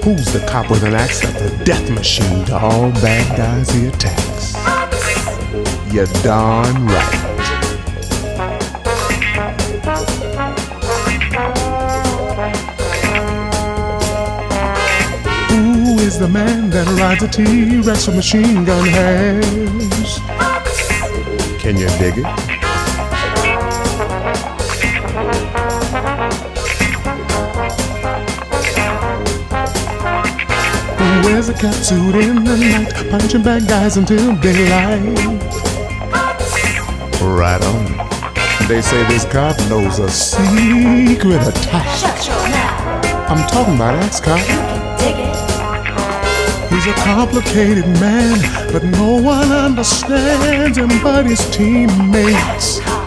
Who's the cop with an axe at the death machine to all bad guys he attacks? You're darn right. Who is the man that rides a T-Rex with machine gun hands? Can you dig it? Who wears a catsuit in the night, punching bad guys until daylight? Right on. They say this cop knows a secret attack. Shut your mouth. I'm talking about Axe-Cop. Dig it. He's a complicated man, but no one understands him but his teammates.